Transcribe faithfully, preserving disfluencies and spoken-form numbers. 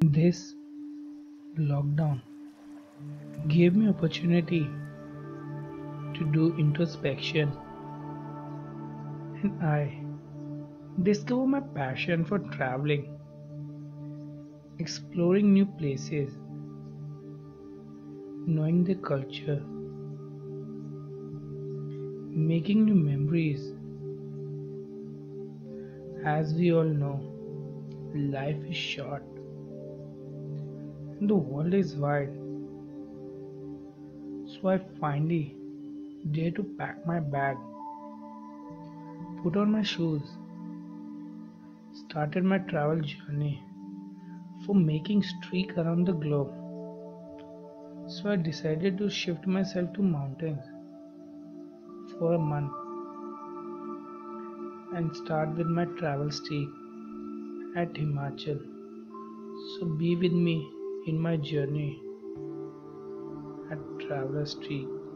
This lockdown gave me opportunity to do introspection and I discover my passion for traveling, exploring new places, knowing the culture, making new memories. As we all know, life is short and the world is wide. So I finally dare to pack my bag, put on my shoes, started my travel journey for making streak around the globe. So I decided to shift myself to mountains for a month and start with my travel streak at Himachal. So be with me in my journey at Traveler Streak.